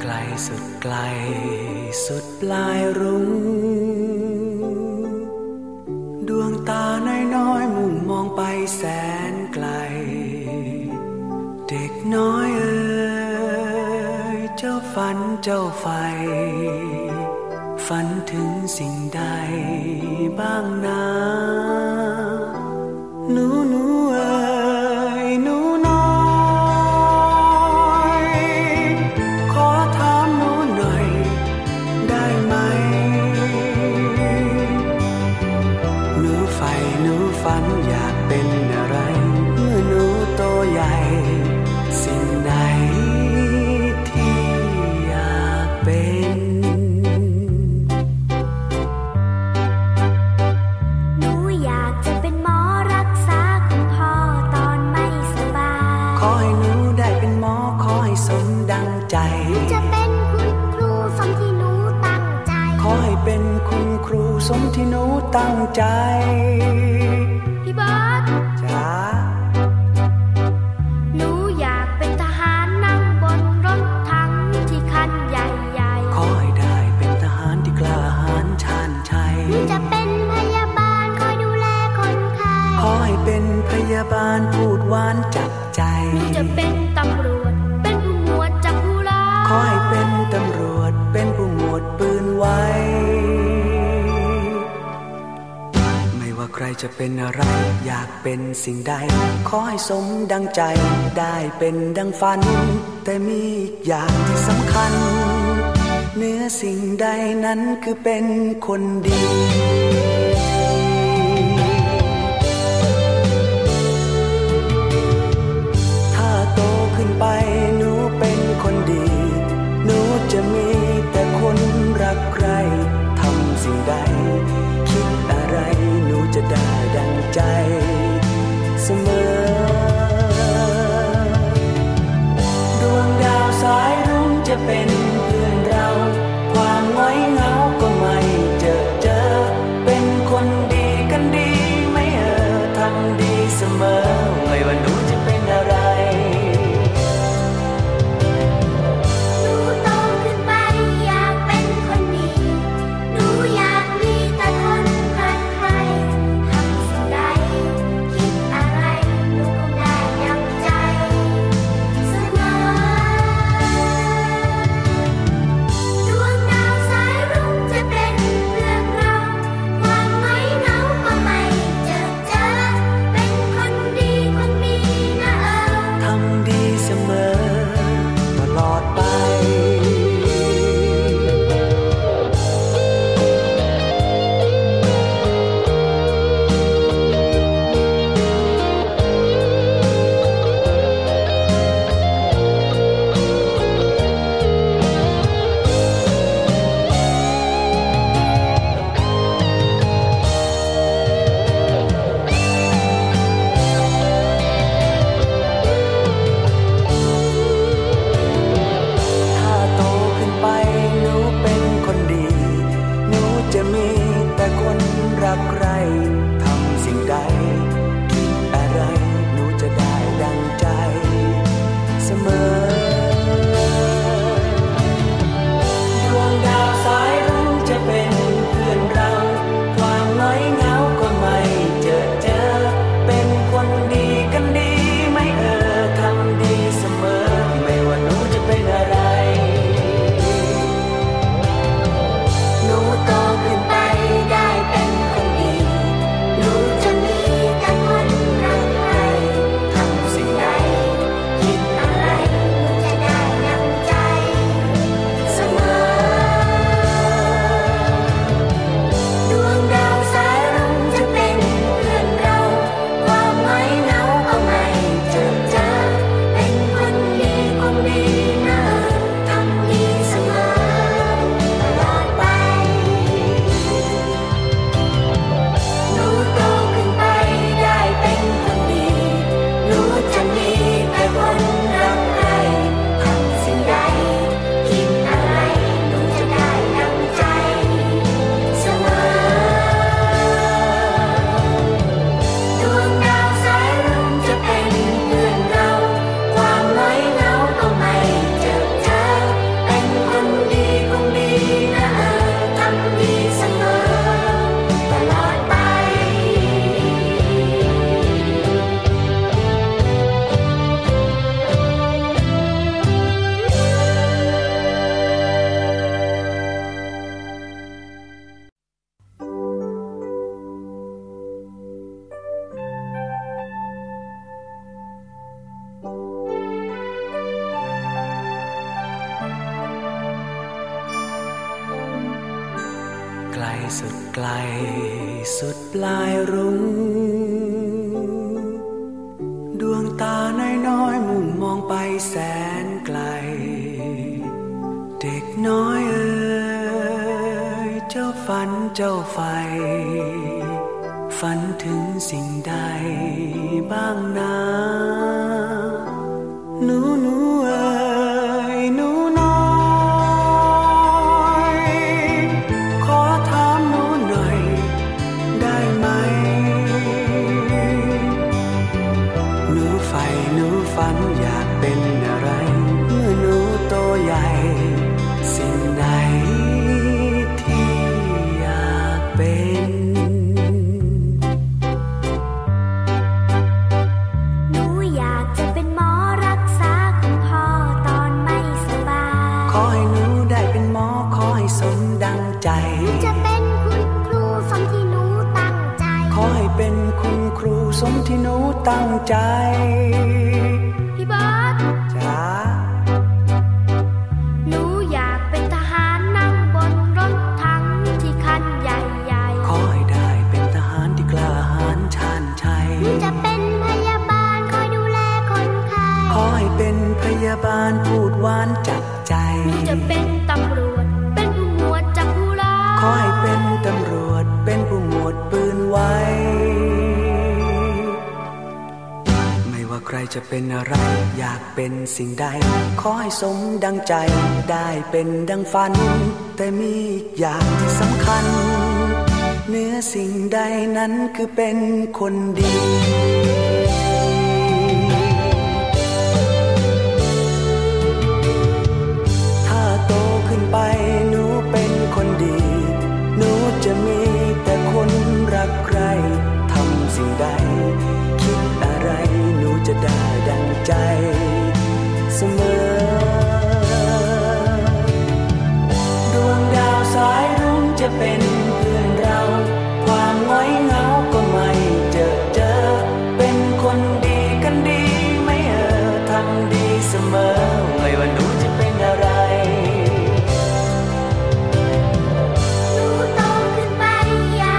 ลสุดไกลสุดปลายรุ่งดวงตาน้อยๆมุ่งมองไปแสนไกลเด็กน้อยเอ๋ยเจ้าฝันเจ้าใฝ่ฝันถึงสิ่งใดบ้างนะหนูเอ๋ยหนูน้อยขอถามหนูหน่อยได้ไหมหนูใฝ่หนูฝันอยากเป็นอะไรเมื่อหนูโตใหญ่สิ่งใดที่อยากเป็นหนูอยากจะเป็นหมอรักษาคุณพ่อตอนไม่สบายขอให้หนูได้เป็นหมอขอให้สมดังใจหนูจะเป็นคุณครูสมที่หนูตั้งใจขอให้เป็นคุณครูสมที่หนูตั้งใจพี่บอสจ๋าหนูอยากเป็นทหารนั่งบนรถถังที่คันใหญ่ๆขอให้ได้เป็นทหารที่กล้าหาญชาญชัยหนูจะเป็นพยาบาลคอยดูแลคนไข้ขอให้เป็นพยาบาลพูดหวานจับใจหนูจะเป็นตำรวจเป็นผู้หมวดจับผู้ร้ายขอให้เป็นตำรวจเป็นผู้หมวดปืนไว้ไม่ว่าใครจะเป็นอะไรอยากเป็นสิ่งใดขอให้สมดังใจได้เป็นดังฝันแต่มีอีกอย่างที่สำคัญเหนือสิ่งใดนั้นคือเป็นคนดีถ้าโตขึ้นไปหนูเป็นคนดีหนูจะมีแต่คนรักใครทำสิ่งใดคิดอะไรหนูจะได้ดังใจเสมอดวงดาวสายรุ้งจะเป็นเพื่อนเราความง้อยเหงาก็ไม่เจอเป็นคนดีกันดีไม่ทำดีเสมอไม่ว่าหนูจะเป็นอะไรหนูโตขึ้นไปอยากเป็นคนดีหนูอยากมีแต่คนรักใครทำสิ่งใดคิดอะไรหนูคงได้ดังใจเสมอไกลสุดไกลสุดปลายรุ้งดวงตาน้อยๆมุ่งมองไปแสนไกลเด็กน้อยเอ๋ยเจ้าฝันเจ้าใฝ่ฝันถึงสิ่งใดบ้างนะหนูเอ๋ยหนูน้อยขอถามหนูหน่อยได้ไหมหนูใฝ่หนูฝันอยากเป็นอะไรเมื่อหนูโตใหญ่สิ่งไหนที่อยากเป็นหนูอยากจะเป็นหมอรักษาคุณพ่อตอนไม่สบายขอให้หนูได้เป็นหมอขอให้สมดังใจหนูจะเป็นคุณครูสมที่หนูตั้งใจขอให้เป็นคุณครูสมที่หนูตั้งใจพี่บอสจ๋าหนูอยากเป็นทหารนั่งบนรถถังที่คันใหญ่ๆขอให้ได้เป็นทหารที่กล้าหาญชาญชัยหนูจะเป็นพยาบาลคอยดูแลคนไข้ขอให้เป็นพยาบาลพูดหวานจับใจหนูจะเป็นตำรวจเป็นผู้หมวดจับผู้ร้ายขอให้เป็นตำรวจเป็นผู้หมวดปืนไว้ไม่ว่าใครจะเป็นอะไรอยากเป็นสิ่งใดขอให้สมดังใจได้เป็นดังฝันแต่มีอีกอย่างที่สำคัญเหนือสิ่งใดนั้นคือเป็นคนดีถ้าโตขึ้นไปหนูเป็นคนดีหนูจะมีแต่คนรักใครทำสิ่งใดคิดอะไรหนูจะได้ดังใจเสมอดวงดาวสายรุ้งจะเป็นเพื่อนเราความง้อยเหงาก็ไม่เจอเป็นคนดีกันดีไม่ทำดีเสมอไม่ว่าหนูจะเป็นอะไรหนูโตขึ้นไปอยา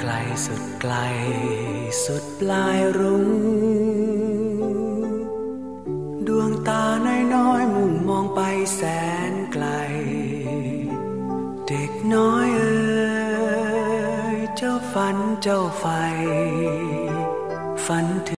ลสุดไกลสุดปลายรุ้งดวงตาน้อยๆมุ่งมองไปแสนไกลเด็กน้อยเอ๋ยเจ้าฝันเจ้าใฝ่ฝันถึง